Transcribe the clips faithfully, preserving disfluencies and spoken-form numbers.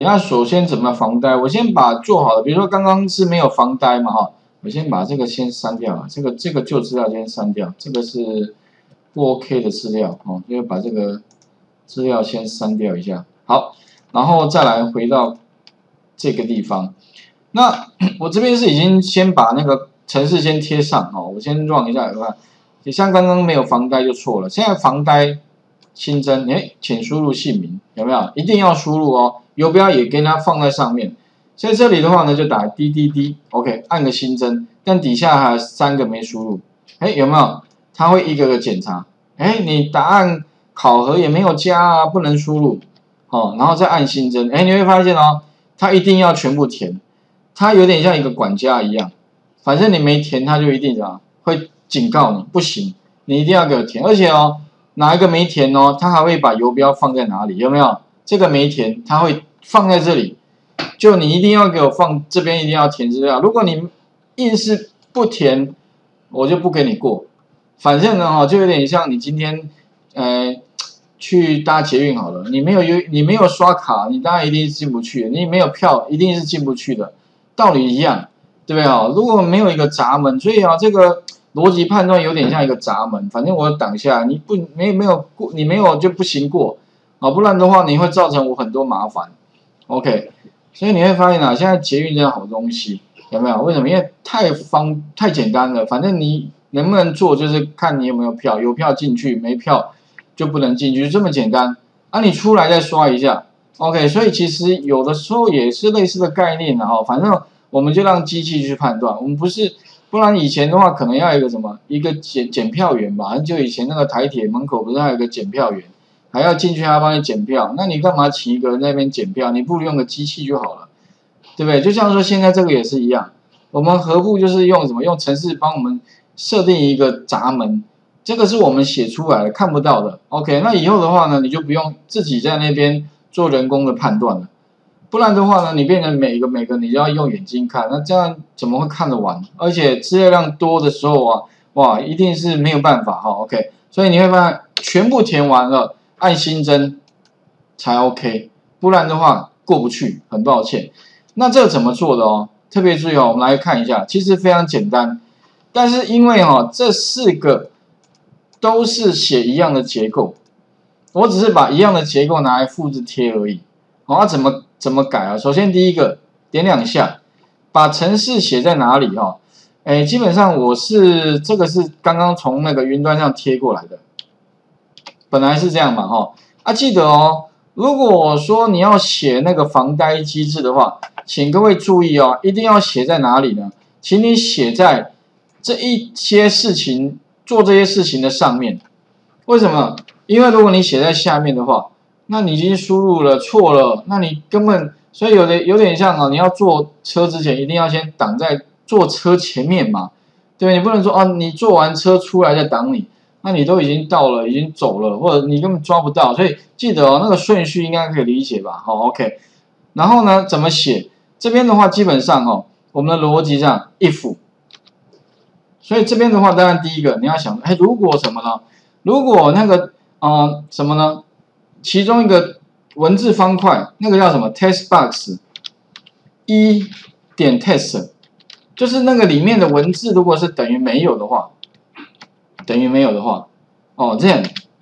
那首先怎么防呆？我先把做好的，比如说刚刚是没有防呆嘛哈，我先把这个先删掉啊，这个这个旧资料先删掉，这个是不 OK 的资料哦，所以把这个资料先删掉一下。好，然后再来回到这个地方，那我这边是已经先把那个程式先贴上哦，我先 run 一下有看，也像刚刚没有防呆就错了，现在防呆新增，哎，请输入姓名，有没有？一定要输入哦。游标也给它放在上面，所以这里的话呢，就打滴滴滴 ，OK， 按个新增，但底下还有三个没输入，哎，有没有？它会一个个检查，哎，你答案考核也没有加啊，不能输入，哦，然后再按新增，哎，你会发现哦，它一定要全部填，它有点像一个管家一样，反正你没填，它就一定怎样，会警告你，不行，你一定要给我填，而且哦，哪一个没填哦，它还会把游标放在哪里，有没有？这个没填，它会放在这里，就你一定要给我放这边，一定要填资料。如果你硬是不填，我就不给你过。反正呢，哈，就有点像你今天，呃，去搭捷运好了，你没有有你没有刷卡，你当然一定是进不去的。你没有票，一定是进不去的，道理一样，对不对啊？如果没有一个闸门，所以啊，这个逻辑判断有点像一个闸门。反正我挡下来，你不没没有过，你没有就不行过。啊，不然的话你会造成我很多麻烦 ，OK， 所以你会发现啊，现在捷运真的好东西，有没有？为什么？因为太方太简单了，反正你能不能做就是看你有没有票，有票进去，没票就不能进去，就这么简单。啊，你出来再刷一下 ，OK， 所以其实有的时候也是类似的概念的哈，反正我们就让机器去判断，我们不是，不然以前的话可能要一个什么一个检检票员吧，很久以前那个台铁门口不是还有一个检票员？还要进去，还要帮你检票，那你干嘛请一个人在那边检票？你不如用个机器就好了，对不对？就像说现在这个也是一样，我们何不就是用什么？用程式帮我们设定一个闸门，这个是我们写出来的，看不到的。OK， 那以后的话呢，你就不用自己在那边做人工的判断了，不然的话呢，你变成每个每个你都要用眼睛看，那这样怎么会看得完？而且资料量多的时候啊，哇，一定是没有办法哈。OK， 所以你会发现全部填完了。按新增才 OK， 不然的话过不去，很抱歉。那这个怎么做的哦？特别注意哦，我们来看一下，其实非常简单，但是因为哈、哦、这四个都是写一样的结构，我只是把一样的结构拿来复制贴而已。好、哦，那怎么怎么改啊？首先第一个点两下，把程式写在哪里哈、哦？哎，基本上我是这个是刚刚从那个云端上贴过来的。本来是这样嘛，哈啊，记得哦。如果说你要写那个防呆机制的话，请各位注意哦，一定要写在哪里呢？请你写在这一些事情做这些事情的上面。为什么？因为如果你写在下面的话，那你已经输入了错了，那你根本所以有的有点像啊，你要坐车之前一定要先挡在坐车前面嘛，对，你不能说哦，你坐完车出来再挡你。那你都已经到了，已经走了，或者你根本抓不到，所以记得哦，那个顺序应该可以理解吧？好 ，OK。然后呢，怎么写？这边的话，基本上哦，我们的逻辑上 if， 所以这边的话，当然第一个你要想，哎，如果什么呢？如果那个呃什么呢？其中一个文字方块，那个叫什么 text box 一点 text， 就是那个里面的文字如果是等于没有的话。等于没有的话，哦，这样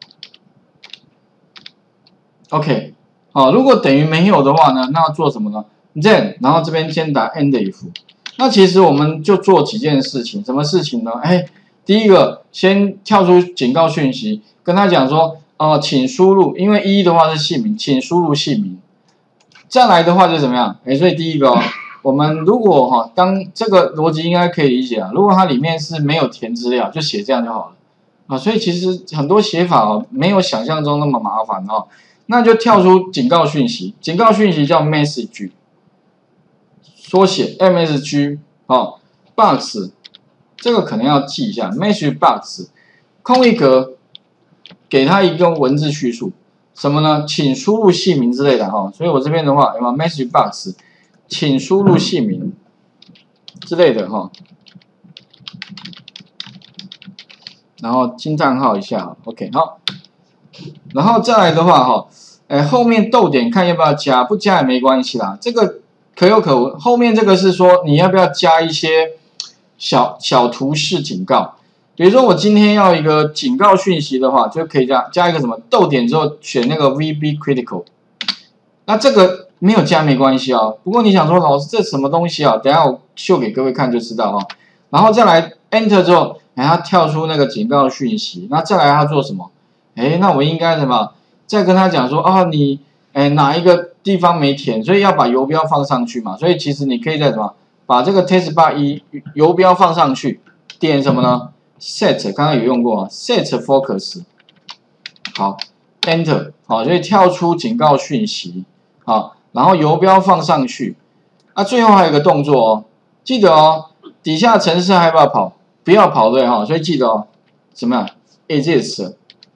，OK， 哦，如果等于没有的话呢，那要做什么呢 ？then， 然后这边先打 end if， 那其实我们就做几件事情，什么事情呢？哎，第一个先跳出警告讯息，跟他讲说，哦、呃，请输入，因为一的话是姓名，请输入姓名。再来的话就怎么样？哎，所以第一个、哦，我们如果哈、哦，当这个逻辑应该可以理解啊。如果它里面是没有填资料，就写这样就好了啊。所以其实很多写法哦，没有想象中那么麻烦哦。那就跳出警告讯息，警告讯息叫 message， 缩写 M S G 哦 ，box 这个可能要记一下 ，message box 空一格，给它一个文字叙述。什么呢？请输入姓名之类的哈，所以我这边的话有没有 message box， 请输入姓名之类的哈，然后惊叹号一下 ，OK 好，然后再来的话哈， 哎，后面逗点看要不要加，不加也没关系啦，这个可有可无。后面这个是说你要不要加一些小小图示警告，比如说我今天要一个警告讯息的话，就可以加加一个什么逗点之后选那个 V B Critical， 那这个没有加没关系啊。不过你想说老师这什么东西啊？等一下我秀给各位看就知道哈。然后再来 Enter 之后，哎，它跳出那个警告讯息，那再来它做什么？哎，那我应该什么？再跟他讲说啊，你哎哪一个地方没填，所以要把游标放上去嘛。所以其实你可以在什么把这个 test bar 一游标放上去，点什么呢 ？set 刚刚有用过啊 ，set focus， 好 ，enter 好，所以跳出警告讯息，好，然后游标放上去。啊，最后还有一个动作哦，记得哦，底下程式还要不要跑？不要跑对哈，所以记得哦，怎么样 ？exist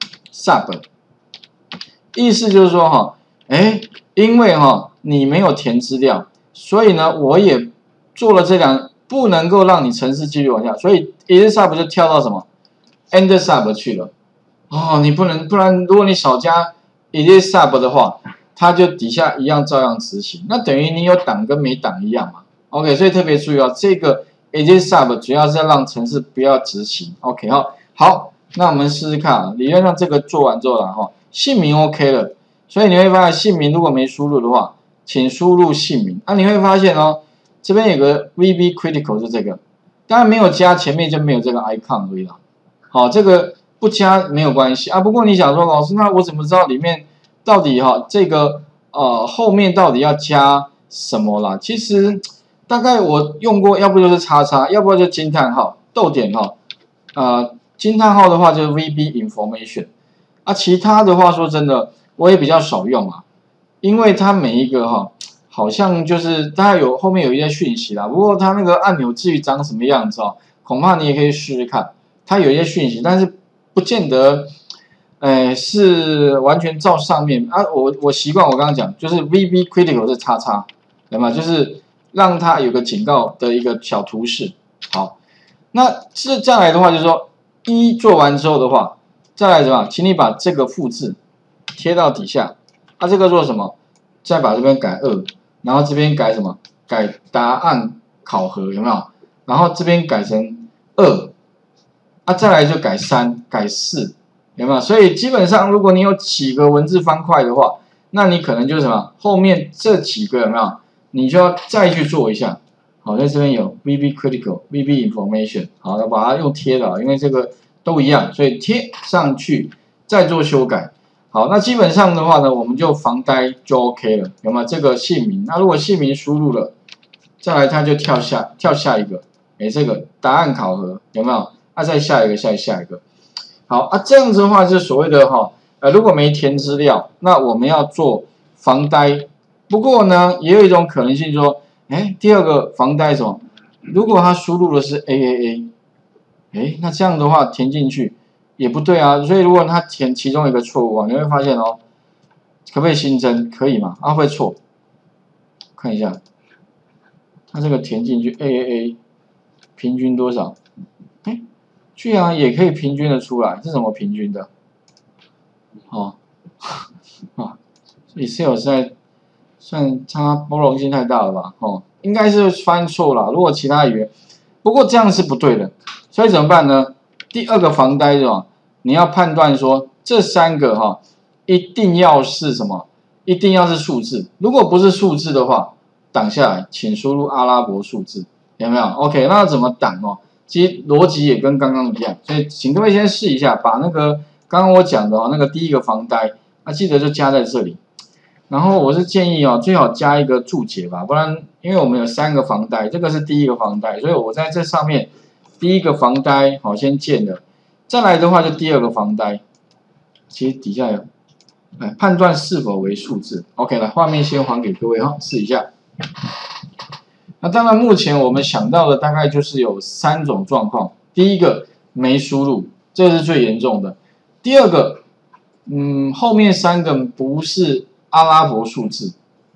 sub。意思就是说哈，哎，因为哈你没有填资料，所以呢我也做了这两不能够让你程式继续往下，所以 exist sub 就跳到什么 end sub 去了。哦，你不能，不然如果你少加 exist sub 的话，它就底下一样照样执行，那等于你有挡跟没挡一样嘛。OK， 所以特别注意哦，这个 exist sub 主要是要让程式不要执行。OK 哈，好，那我们试试看啊，理论上这个做完之后了哈。姓名 OK 了，所以你会发现姓名如果没输入的话，请输入姓名。啊，你会发现哦，这边有个 V B Critical 是这个，当然没有加前面就没有这个 icon 而已啦。好，这个不加没有关系啊。不过你想说，老师，那我怎么知道里面到底哈这个呃后面到底要加什么啦？其实大概我用过，要不就是叉叉，要不就惊叹号、逗点哈。呃，惊叹号的话就是 V B Information。啊，其他的话说真的，我也比较少用啊，因为它每一个哈，好像就是大概有后面有一些讯息啦，不过它那个按钮至于长什么样子哦，恐怕你也可以试试看，它有一些讯息，但是不见得，呃，是完全照上面啊。我我习惯我刚刚讲，就是 V B Critical 是叉叉，对吗？就是让它有个警告的一个小图示。好，那这再来的话，就是说一做完之后的话。再来什么？请你把这个复制贴到底下，啊，这个做什么？再把这边改二，然后这边改什么？改答案考核有没有？然后这边改成二，啊，再来就改三、改四，有没有？所以基本上，如果你有几个文字方块的话，那你可能就是什么？后面这几个有没有？你就要再去做一下。好，在这边有 V B Critical、V B Information， 好，要把它用贴的，因为这个。都一样，所以贴上去再做修改。好，那基本上的话呢，我们就防呆就 OK 了，有没有？这个姓名，那如果姓名输入了，再来它就跳下跳下一个，哎，这个答案考核有没有？啊，再下一个，再下一个。好啊，这样子的话是所谓的哈，呃，如果没填资料，那我们要做防呆。不过呢，也有一种可能性说，哎，第二个防呆什么？如果他输入的是 A A A。哎，那这样的话填进去也不对啊，所以如果他填其中一个错误啊，你会发现哦，可不可以新增？可以吗？啊，会错。看一下，他这个填进去 A A A 平均多少？哎，居然也可以平均的出来，是怎么平均的？哦，啊 ，Excel 实在算它包容性太大了吧？哦，应该是翻错了。如果其他语言，不过这样是不对的。所以怎么办呢？第二个防呆是吧？你要判断说这三个哈，一定要是什么？一定要是数字。如果不是数字的话，挡下来，请输入阿拉伯数字，有没有 ？OK， 那怎么挡哦？其实逻辑也跟刚刚一样，所以请各位先试一下，把那个刚刚我讲的哦，那个第一个防呆，那记得就加在这里。然后我是建议哦，最好加一个注解吧，不然因为我们有三个防呆，这个是第一个防呆，所以我在这上面。第一个防呆好先建了，再来的话就第二个防呆，其实底下有，哎，判断是否为数字。OK， 来画面先还给各位哈，试一下。那当然，目前我们想到的大概就是有三种状况：第一个没输入，这是最严重的；第二个，嗯，后面三个不是阿拉伯数字；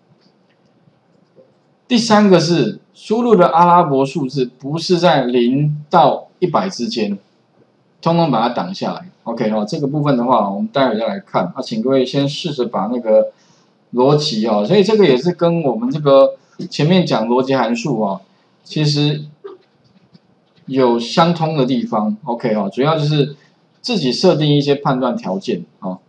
第三个是。输入的阿拉伯数字不是在零到一百之间，通通把它挡下来。 OK 哈，这个部分的话，我们待会再来看。啊，请各位先试着把那个逻辑哈，所以这个也是跟我们这个前面讲逻辑函数啊，其实有相通的地方。OK 哈，主要就是自己设定一些判断条件啊。